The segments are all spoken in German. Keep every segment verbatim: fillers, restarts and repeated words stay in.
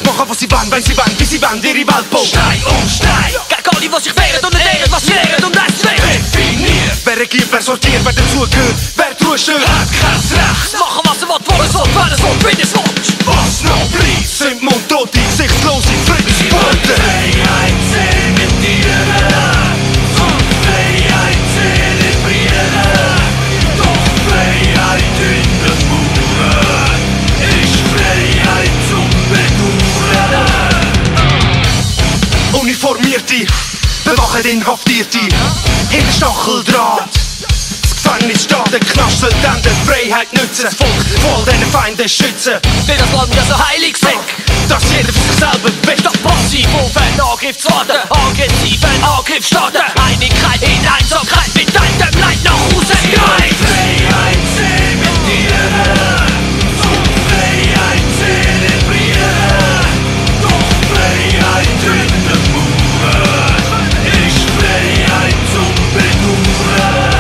kannst machen, was sie wollen, wenn sie wollen, wie sie wollen, ihre Welt bauen. Stein um Stein, gegen alle, die sich wehren und nicht ehren, was sie lehren und eins werden. Definiert, wer regiert, wer sortiert, wer dazugehört, wer die Ruhe stört. hat kein Recht, machen was er will, wo es will, wenn es will, wenn es will. Was noch bleibt, Sind mundtote, gesichtslose Friedensbeute. Freiheit zementieren, von Freiheit zelebrieren. Doch Freiheit in den Mauern ist Freiheit zum Bedauern. Uniformierte, bewachen Inhaftierte, hinter Stacheldraht. Das Gefängnis steht, der Knast soll dann der Freiheit nützen. Das Volk vor den Feinden schützen. Will das Land ja so heilig sein, Dass jeder für sich selber will. doch passiv auf einen Angriff zu warten, aggressiven Angriff starten. Einigkeit in Einsamkeit, mit deinem Leid nach Hause gehen. Freiheit zementieren, zum Freiheit zelebrieren. Doch Freiheit in den Mauern ist Freiheit zum Bedauern.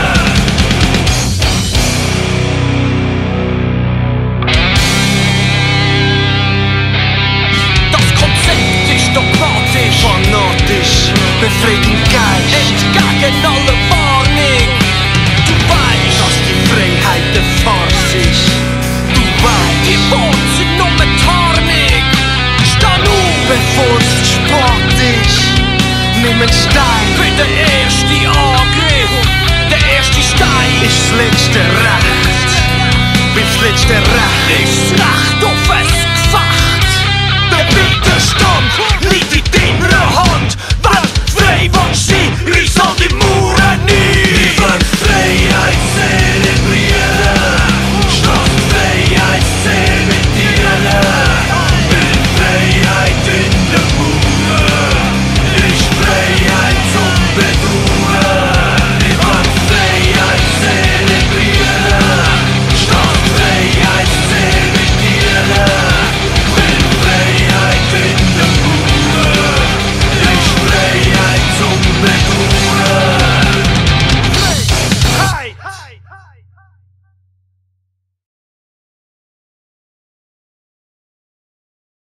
Das Konzept ist dogmatisch, Fanatisch, befreit den Geist. entgegen aller Warnung. Du weißt, Dass die Freiheit der Farce ist. Du weißt, die Worte sind nur eine Tarnung. Steh auf bevor es zu spät ist, nimm einen Stein. für den ersten Angriff. Der erste Stein Ist das letzte Recht. Bis das letzte Recht. ist das Recht auf ein